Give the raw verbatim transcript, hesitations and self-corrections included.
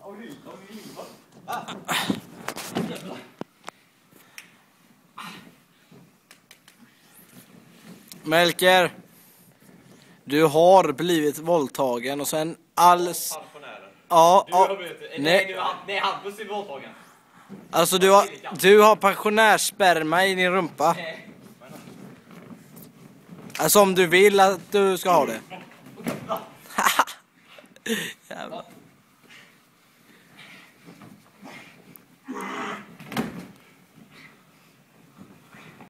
Melker, du har blivit våldtagen och sen alls... Ja, Du har ja. blivit... Nej. Nej, nu, nej, Hampus är våldtagen. Alltså du har, du har pensionärssperma i din rumpa. Nej. Alltså om du vill att du ska ha det. Jävlar.